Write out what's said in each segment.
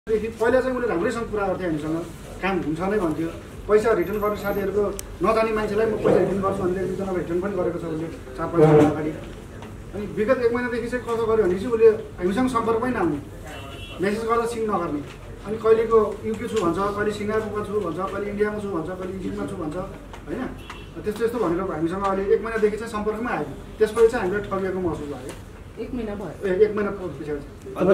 पहिला चाहिँ उनीहरूले राम्रैसँग कुरा गर्थे हामीसँग काम हुन्छ नै भन्थ्यो पैसा रिटर्न गर्ने साथीहरूको नजाने मान्छेलाई म पैसा रिटर्न गर्छु भनेर एकजना रिटर्न पनि गरेको छ उसले 4-5 दिन अगाडि अनि विगत 1 महिनादेखि चाहिँ कसो गर्यो भने चाहिँ उसले हामीसँग सम्पर्कमै नआउने मेसेज गर्दा सिन नगर्ने अनि कहिलेको युके छु भन्छ कहिले सिङ्गापुरमा छु भन्छ कहिले इन्डियामा छु भन्छ कहिले इजिप्टमा छु भन्छ होइन त्यस्तो यस्तो भनेर हामीसँग अहिले 1 महिनादेखि चाहिँ सम्पर्कमै आयो त्यसपछि चाहिँ हामीलाई ठगिएको महसुस भयो 1 महिना भयो 1 महिना पछाडि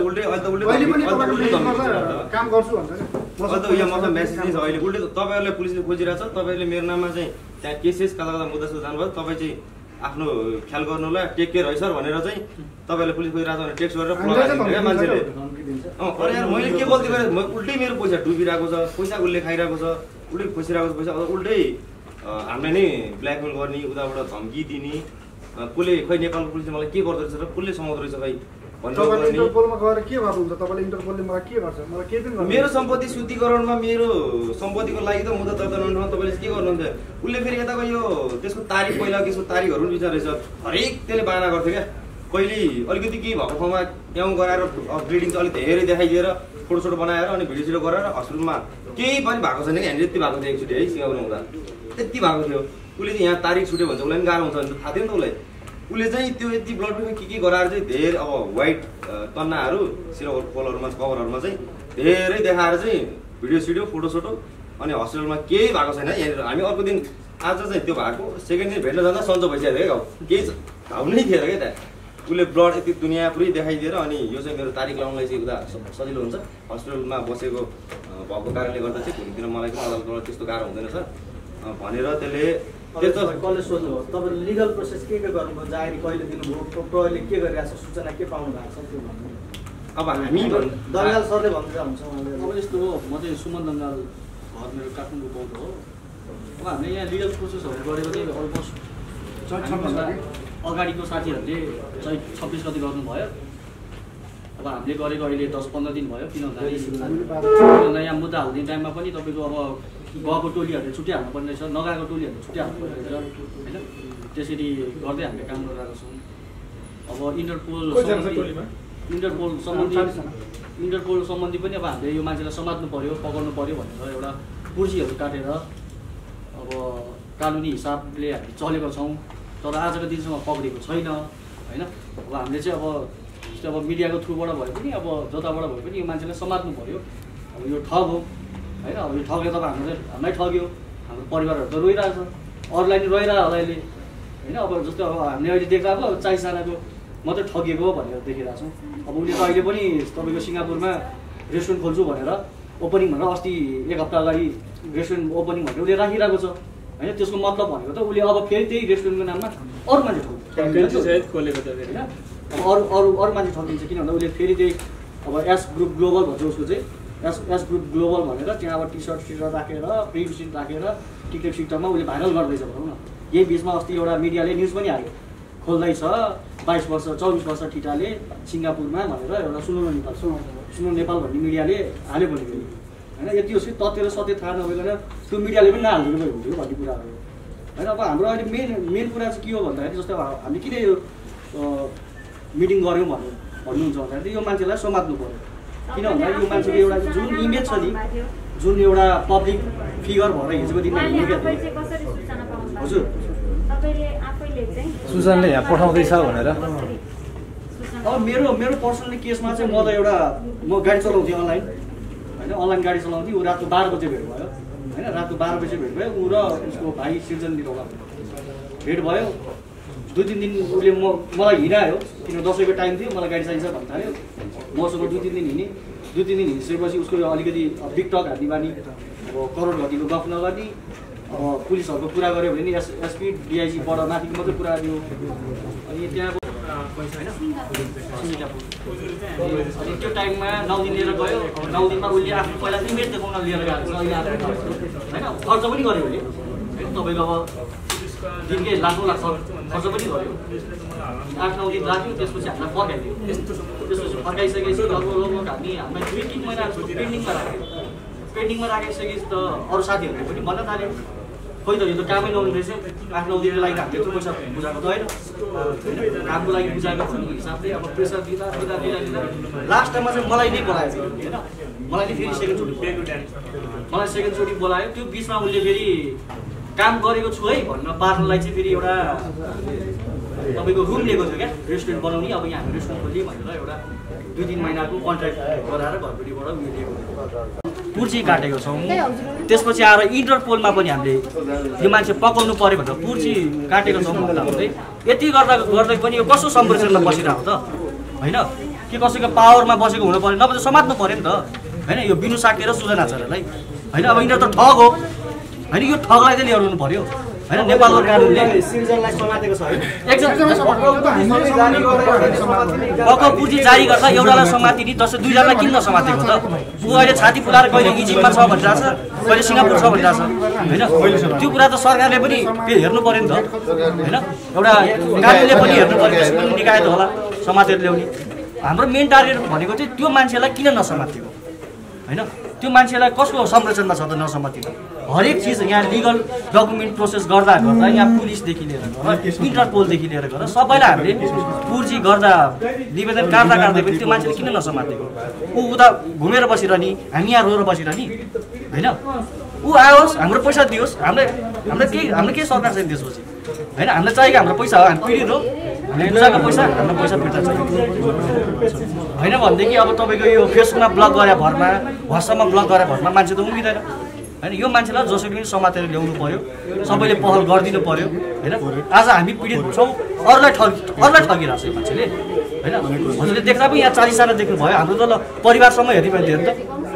काम गर्छु भन्छ नि मतलब मेसेज छ अहिले उल्टे तपाईहरुले पुलिसले खोजिरहेछ तपाईहरुले मेरो नाममा चाहिँ त्यहाँ केसेस कता मुद्दा सुझाउ जानुभयो तपाई चाहिँ आफ्नो ख्याल गर्नुलाई टेक केयर है सर भनेर चाहिँ तपाईहरुले पुलिस खोजिरहेछ भने टेक्स्ट गरेर फोन गरिदिन्छ मान्छेले अरे यार मैले के गल्ती गरे उल्टै मेरो पैसा डुबिरहेको छ पैसा उल्ले खाइरहेको छ उल्टै खोसिरहेको छ पैसा उल्टै हामीलाई नै ब्ल्याकमेल गर्ने उताबाट धम्की दिने कसले खै नेपालको पुलिसले मलाई के गर्दै रहेछ र कसले समाउँदै रहेछ खै तपाईले इन्टरपोलमा गएर के गर्नुहुन्छ तपाईले इन्टरपोलले मलाई के गर्छ मलाई केही पनि गर्दैन मेरो सम्पत्ति शुद्धिकरणमा मेरो सम्पत्तिको लागि त मुद्दा दर्ता गर्नुहुन्छ तपाईले के गर्नुहुन्छ उले फेरि यताको यो त्यसको तारिख पहिला त्यसको तारिखहरु पनि विचार रहेछ हरेक त्यसले बाना गर्थ्यो क्या कहिले अलिकति के भएको ठाउँमा ट्याउ गराएर ब्लिडिङ चाहिँ अलिक धेरै देखाइदिएर फोटो सोटो बनाएर अनि भिडियो सिडियो गरेर हस्पिटलमा केही पनि भएको छैन कि हामीले त्यति भएको थियो एकचोटि है सिङ्गापुरमा हुँदा त्यति भएको थियो उसले चाहिँ यहाँ तारिख छुट्यो भन्छ उसलाई पनि गाह्रो हुन्छ भने थाहा थियो नि त उसलाई उसले चाहिँ त्यो यति ब्लड प्रेसर के गराएर चाहिँ धेरै अब व्हाइट तन्नाहरू सिल्भर कलरमा कभरहरुमा चाहिँ धेरै देखाएर चाहिँ भिडियो सिडियो फोटो सोटो अनि हस्पिटलमा केही भएको छैन यहाँ हामी अर्को दिन आज चाहिँ त्यो भएको सेकेन्ड दिन भेट्न जाँदा सन्चो भइसक्यो क्या केही घाउ नै थिएन क्या त्यहाँ उसले ब्लड यति दुनियाँ पुरै देखाइदिएर अनि यो चाहिँ मेरो तारिख लाउनलाई चाहिँ उता सजिलो हुन्छ हस्पिटलमा बसेको भएको कारणले गर्दा चाहिँ भोलितिर मलाई पनि अदालतबाट त्यस्तो गाह्रो हुँदैन सर भनेर त्यसले त्यस्तो कलेज सोध्नु हो तपाईले लिगल प्रोसेस के गर्नुभयो जाहेरी कहिले दिनुभयो प्रहरीले के गरिरहेछ सूचना के पाउनु भएको छ त्यो भन्नु अब हामी दंगाल सरले भन्दै हुन्छ उहाँले अब यस्तो हो म चाहिँ सुमन दंगाल घर मेरो काठमाडौँ गाउँ हो अब हामीले यहाँ लिगल प्रोसेसहरु गरेको चाहिँ अलमोस्ट 26 अगाडिको साथीहरुले चाहिँ 26 गते गर्नुभयो अब हामीले गरेको अहिले 10-15 दिन भयो किनभने यहाँ मुद्दा हाल्ने टाइममा पनि तपाईको अब गएको टोलीहरुले छुट्टै हाल्नु पर्ने रहेछ नगएको टोलीहरुले छुट्टै हाल्नु पर्ने रहेछ हैन त्यसरी गर्दै हामीले काम गरिरहेको छौं अब इन्टरपोल सम्बन्धी पनि अब हामीले यो मान्छेलाई समात्नु पर्यो पकड्नु पर्यो भनेर एउटा कुर्सीहरु काटेर अब कानुनी हिसाबले हामी चलेको छौं तर आजको दिनसम्म पक्रेको छैन हैन अब हामीले चाहिँ अब मिडियाको थ्रुबाट भए पनि अब जताबाट भए पनि यो मान्छेलाई समात्नु पर्यो अब यो ठग हो हैन अब यो ठगले त हामीलाई ठग्यो हाम्रो परिवारहरु त रोइरहेछ अरूलाई नि रोइरहेछ होला अहिले हैन अब जस्तो अब हामीले अहिले देख्दा अब चाइसानाको मात्रै ठगिएको भनेर देखिरहेको छौं अब उले त अहिले पनि तपाईको सिङ्गापुरमा रेस्टुरेन्ट खोल्छु भनेर ओपनिङ भनेर अस्ति 1 हप्ता अगाडि रेस्टुरेन्ट ओपनिङ भनेर उले राखिरहेको छ हैन त्यसको मतलब भनेको त उले अब फेरि त्यही रेस्टुरेन्टको नाममा अरु मान्छे खोलेको त हैन अरु मान्छे ठगिन्छ किन भन्दा उले फेरि त्यही अब एस ग्रुप ग्लोबल भन्छ उसको चाहिँ एस ग्रुप ग्लोबल भनेर त्यहाँ अब टी-शर्ट राखेर प्रिन्ट सिट राखेर टिकटक सिस्टममा उले भाइरल गर्दैछ भनौँ न यही बीचमा अस्ति एउटा मिडियाले न्यूज पनि हाल्यो खोल्दैछ 22 वर्ष 24 वर्ष ठिटाले सिङ्गापुरमा भनेर एउटा सुनो नेपाल भन्ने मिडियाले हाल्यो भने हैन यति हो तथ्य र सत्य थाहा नभइकन त्यो मिडियाले पनि नहाल्दिनु भयो हुन्थ्यो भन्ने कुरा हो हैन अब हाम्रो अहिले मेन कुरा चाहिँ के हो भन्दाखेरि जस्तो हामी किन यो मिटिङ गर्यौं भन्नुहुन्छ भन्दाखेरि यो मान्छेलाई समात्नु पर्यो किन भन्दा यो मान्छेको एउटा जुन इमेज छ नि जुन एउटा पब्लिक फिगर भएर हिजोको दिनमा हजुर सुजनले यहाँ पठाउँदैछ भनेर अब मेरो पर्सनली केसमा चाहिँ म त एउटा म गाडी चलाउँथेँ अनलाइन गाडी चलाउँथेँ ऊ रातो 12 बजे भेट भयो हैन रातो 12 बजे भेट भयो ऊ र उसको भाइ सिर्जन लिरोला भेट भयो 2-3 दिन उसले मलाई हिँडायो किन दशैंको टाइम थियो मलाई गाडी चाहिन्छ भन्न थाल्यो मसँग 2-3 दिन हिँडेँ 2-3 दिन हिँडिसकेपछि उसको अलिकति बिग टक हान्ने बानी अब करोड घटीको गफ नगर्ने अब पुलिसहरुको कुरा गर्यो भने नि एसपी डीआईजी बाट माथिको मात्रै कुरा दियो अनि त्यहाँको पैसा हैन अनि त्यो टाइममा 9 दिन लिएर गयो अब 9 दिनमा उसले आफ्नो पहिला इमेज देखाउन लिएर गएको छ अहिले आएर हैन खर्च पनि गर्यो उसले हैन तपाईको अब दिनकै लाखौं लाख खर्च पनि गर्यो 8-9 दिन राख्यो त्यसपछि हामीलाई फर्काइदियो त्यसपछि फर्काइसकेपछि लगभग हामी 2-3 महिना पेन्डिङमा राखिसकेपछि त अरु साथीहरुले पनि भन्न थाल्यो खोइ त यो त कामै नहुने रहेछ 8-9 दिनको लागि हामीले त्यो पैसा बुझाएको त हैन कामको लागि बुझाएको भन्ने हिसाबले अब प्रेसर दिँदा लास्ट टाइममा चाहिँ मलाई नै बोलाएको थियो हैन मलाई फेरि सेकेन्डचोटि मलाई सेकेन्डचोटि बोलायो। त्यो बिचमा उसले फेरि काम गरेको छु है भन्न पार्नलाई चाहिँ फेरि एउटा तपाईँको रुम लिएको थियो क्या, रेस्टुरेन्ट बनाउने। अब यहाँ हामी रेस्टुरेन्ट खोल्यौँ भनेर एउटा 2-3 महिनाको कन्ट्र्याक्ट गराएर घरपट्टिबाट उयो लिएको पुर्जी काटेको छौँ। त्यसपछि आएर इन्टरपोलमा पनि हामीले यो मान्छे पकाउनु पऱ्यो भनेर पुर्जी काटेको छौँ भन्दा हुँदै यति गर्दै पनि यो कसो सम्प्रेषणमा बसिरहेको त होइन, कि कसैको पावरमा बसेको हुनु पऱ्यो, नभए त समात्नु पऱ्यो नि त होइन। यो बिनु साके र सुजन आचार्यलाई होइन, अब यिनीहरू त ठग हो होइन, यो ठगलाई चाहिँ ल्याउनु पऱ्यो होइन। नेपालको कानुनले सिर्जनलाई समातेको छ होइन, पक्का पुर्जी जारी गर्दा एउटालाई समातिनी, जस्तै 2जनालाई किन नसमातेको त? ऊ अहिले छाती फुलाएर कहिले इजिप्टमा छ भनिरहेछ, कहिले सिङ्गापुर छ भनिरहेछ होइन। त्यो कुरा त सरकारले पनि हेर्नु पऱ्यो नि त होइन, एउटा कानुनले पनि हेर्नु पऱ्यो, त्यसको पनि निकाय त होला समातेर ल्याउने। हाम्रो मेन टार्गेट भनेको चाहिँ त्यो मान्छेलाई किन नसमातेको होइन, त्यो मान्छेलाई कसको संरक्षणमा छ त नसमातिनु। हरेक चिज यहाँ लिगल डकुमेन्ट प्रोसेस गर्दा यहाँ पुलिसदेखि लिएर इन्टरपोलदेखि लिएर गरेर सबैलाई हामीले पुर्जी गर्दा निवेदन काट्दै पनि त्यो मान्छेले किन नसमातेको? ऊ उता घुमेर बसिरहने, हामी यहाँ रोएर बसिरहने होइन। ऊ आओस्, हाम्रो पैसा दियोस्, हाम्रो के सरकार छैन त्यसपछि होइन। हामीलाई चाहिएको हाम्रो पैसा हो, हामी पीडित हो, हामीले बुझाएको पैसा, हाम्रो पैसा फिर्ता चाहियो होइन। भनेदेखि अब तपाईँको यो फेसबुकमा ब्लक गरे भरमा, व्हाट्सएपमा ब्लक गरे भरमा मान्छे त उम्किँदैन होइन। यो मान्छेलाई जसरी पनि समातेर ल्याउनु पऱ्यो, सबैले पहल गरिदिनु पऱ्यो होइन। आज हामी पीडित छौँ, अरूलाई ठगिरहेको छ यो मान्छेले होइन। हजुरले देख्दा पनि यहाँ 40जना देख्नुभयो, हाम्रो त ल परिवारसम्म हेर्ने भने हेर्नु त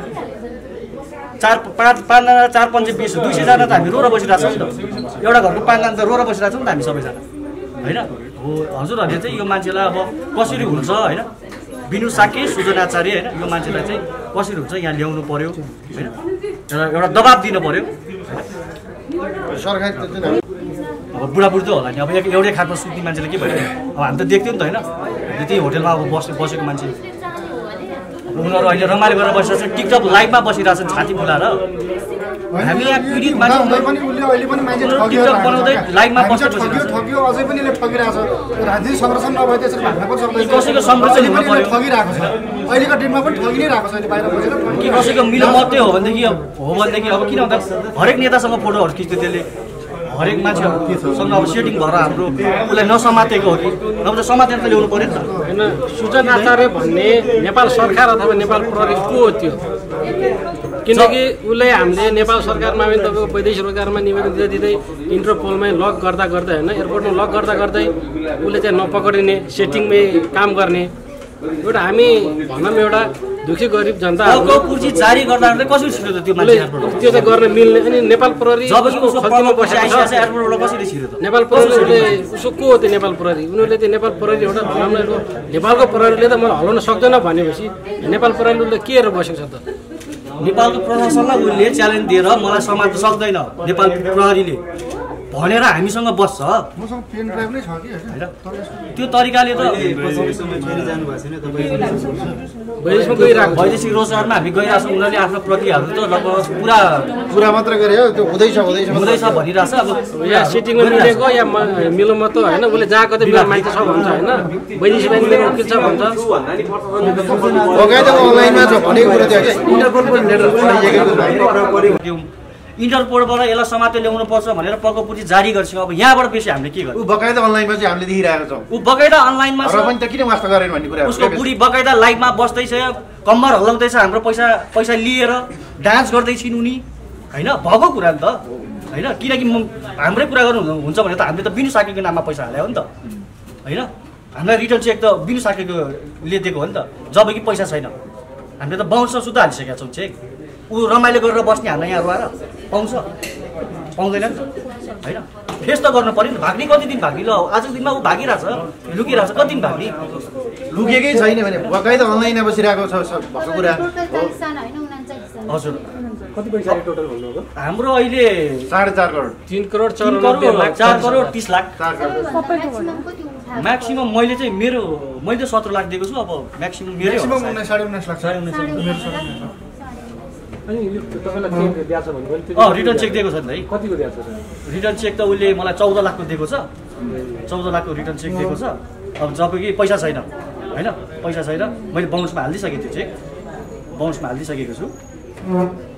4-5जना 4-5-20 200जना त हामी रोएर बसिरहेको छौँ नि त। एउटा घरको 5जना त रोएर बसिरहेको छौँ नि त हामी सबैजना होइन। हो हजुरहरूले चाहिँ यो मान्छेलाई अब कसरी हुन्छ होइन, बिनु साके सुजन आचार्य होइन, यो मान्छेलाई चाहिँ कसरी हुन्छ यहाँ ल्याउनु पऱ्यो होइन, एउटा दबाब दिनु पऱ्यो। अब बुढाबुढी त होला नि, अब एउटै खाटमा सुत्ने मान्छेले के भयो? अब हामी त देख्थ्यौँ नि त होइन, त्यही होटेलमा अब बसेको मान्छे उनीहरू अहिले रमाइलो गरेर बसिरहेको छ, टिकटक लाइभमा बसिरहेको छ छाती फुलाएर। हामी यहाँ पीडित मान्छे टिकटक बनाउँदै लाइभमा ठगियो, अझै पनि ठगिरहेको छ। राजनीतिक संरक्षण नभए त्यसरी भाग्न पनि सक्दैन। कसैको संरक्षण हुनु पर्यो, ठगिरहेको छ अहिलेको दिनमा पनि ठगि नै रहेको छ। अहिले बाहिर बसेर कि कसैको मिलो मात्रै हो भनेदेखि अब किन भन्दा हरेक नेतासँग फोटोहरू खिच्थ्यो त्यसले, हरेक मान्छेहरूसँग अब सेटिङ भएर हाम्रो उसलाई नसमातेको हो कि नभए त समातेर त ल्याउनु पऱ्यो नि त होइन। सुजन आचार्य भन्ने नेपाल सरकार अथवा नेपाल प्रहरी को हो त्यो? किनकि उसले हामीले नेपाल सरकारमा पनि तपाईँको वैदेशिक रोजगारमा निवेदन दिँदै इन्टरपोलमै लक गर्दा होइन, एयरपोर्टमा लक गर्दै उसले चाहिँ नपक्रिने सेटिङमै काम गर्ने एउटा हामी भनौँ एउटा दुखी गरिब जनता पुर्जी जारी गर्दा कसरी छिर्यो त त्यो मान्छे? त्यो चाहिँ गर्न मिल्ने। अनि नेपाल प्रहरी खल्तीमा बसेको छ, कसरी छिर्यो त? नेपाल प्रहरीले उसको को हो त्यो नेपाल प्रहरी? उनीहरूले त्यो नेपाल प्रहरी एउटा भनौँ न नेपालको प्रहरीले त मलाई हलाउन सक्दैन भनेपछि नेपाल प्रहरीले उसले के हेरेर बसेको छ त? नेपालको प्रशासनलाई उसले च्यालेन्ज दिएर मलाई समात्न सक्दैन नेपाल प्रहरीले भनेर हामीसँग बस्छ। मसँग पेन ड्राइभ नै छ कि हैन, त्यो तरिकाले त वैदेशिक रोजगारमा हामी गइरहेको छौँ। उनीहरूले आफ्नो प्रक्रियाहरू त लगभग पुरा मात्र गरे हो, त्यो हुँदैछ भनिरहेछ। अब या सिटिङमा मिलेको या मिलोमा त होइन, उसले जहाँ कतै बिहार मान्छे छ भन्छ होइन, वैदेशिक बाहिर वकिल छ भन्छ। अनलाइनमा छ भनेको कुरा त्यो इन्टरपोलबाट यसलाई समातेर ल्याउनु पर्छ भनेर पक्का पुर्जी जारी गर्छ। अब यहाँबाट बेसी हामीले के गर्छौँ? ऊ बकाइदा अनलाइनमा चाहिँ हामीले देखिरहेको छौँ। ऊ बकाइदा अनलाइनमा छ, र पनि त किन वास्ता गरेन भन्ने कुरा। उसको बुढी बकाइदा लाइभमा बस्दैछ, कम्मर हल्लाउँदैछ, हाम्रो पैसा लिएर डान्स गर्दैछिन् उनी होइन। भएको कुरा नि त होइन, किनकि हाम्रै कुरा गर्नु हुन्छ भने त हामीले त बिनु साकेको नाममा पैसा हाल्यो नि त होइन। हामीलाई रिटर्न चेक त बिनु साकेकोले दिएको हो नि त, जब कि पैसा छैन। हामीले त बाउन्स सुधा हालिसकेका छौँ चेक। ऊ रमाइलो गरेर बस्ने हामीलाई यहाँ रुवाएर पाउँछ? पाउँदैन नि त होइन। फेस त गर्नु पऱ्यो नि। भाग्ने कति दिन भाग्ने? ल आजको दिनमा ऊ भागिरहेछ, लुकिरहेछ, कति दिन भाग्ने? लुकेकै छैन भने बकाइदा अनलाइनमा बसिरहेको छ भएको कुरा। हजुर कति पैसा टोटल भन्नुभयो? हाम्रो अहिले 4.5 करोड 3 करोड 4 करोड 30 लाख म्याक्सिमम। मैले चाहिँ मैले 17 लाख दिएको छु। अब म्याक्सिमम मेरै हो। 19.5 लाख छ। अनि यो तपाईलाई चेक दिएको छ भन्नुभयो? रिटर्न चेक दिएको छ नि है। कतिको दिएको छ? रिटर्न चेक त उसले मलाई 14 लाखको दिएको छ। 14 लाखको रिटर्न चेक दिएको छ। अब जब कि पैसा छैन होइन, पैसा छैन। मैले बाउन्समा हालिदिइसकेँ त्यो चेक। बाउन्समा हालिदिइसकेको छु।